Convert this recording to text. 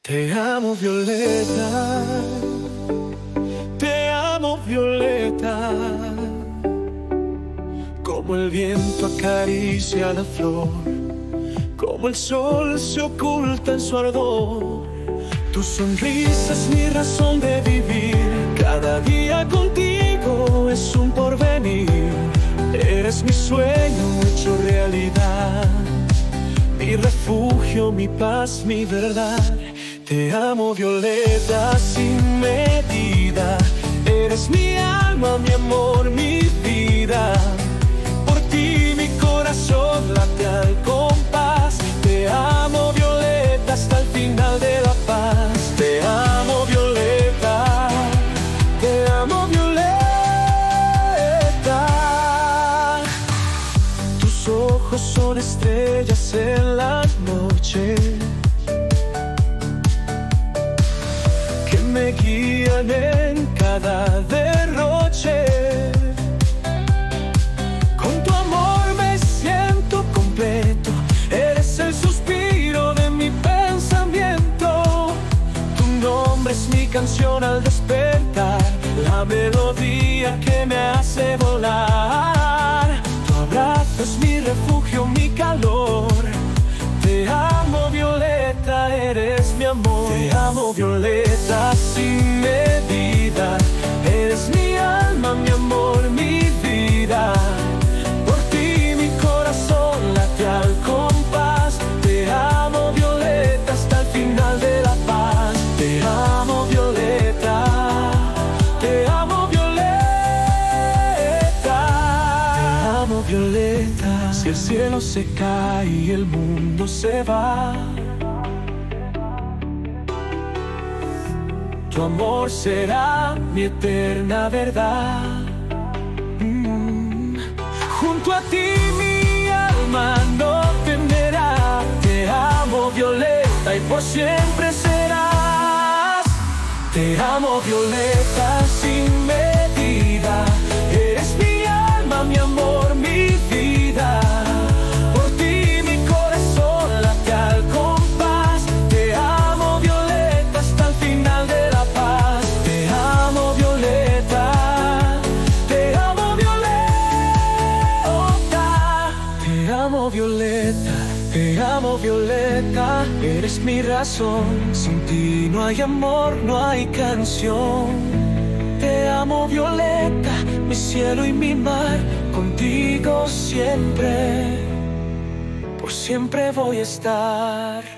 Te amo, Violeta. Te amo, Violeta. Como el viento acaricia la flor, como el sol se oculta en su ardor. Tu sonrisa es mi razón de vivir. Cada día contigo es un porvenir. Eres mi sueño hecho realidad, mi refugio, mi paz, mi verdad. Te amo, Violeta, sin medida. Eres mi alma, mi amor, mi vida. Por ti mi corazón late al compás. Te amo, Violeta, hasta el final de la paz. Te amo, Violeta. Te amo, Violeta. Tus ojos son estrellas en la noche, me guían en cada derroche. Con tu amor me siento completo. Eres el suspiro de mi pensamiento. Tu nombre es mi canción al despertar, la melodía que me hace volar. Tu abrazo es mi refugio, mi calor. Te amo, Violeta, eres mi amor. Te amo, Violeta, sin medida. Eres mi alma, mi amor, mi vida. Por ti mi corazón late al compás. Te amo, Violeta, hasta el final de la paz. Te amo, Violeta. Te amo, Violeta. Te amo, Violeta. Si el cielo se cae y el mundo se va, tu amor será mi eterna verdad. Junto a ti mi alma no temerá. Te amo, Violeta, y por siempre serás. Te amo, Violeta, sin medida. Eres mi alma, mi amor, mi vida. Por ti mi corazón late al compás. Te amo, Violeta, hasta el final de la paz. Te amo, Violeta. Te amo, Violeta. Te amo, Violeta. Te amo, Violeta. Eres mi razón. Sin ti no hay amor, no hay canción. Te amo, Violeta, mi cielo y mi mar. Contigo siempre, por siempre voy a estar.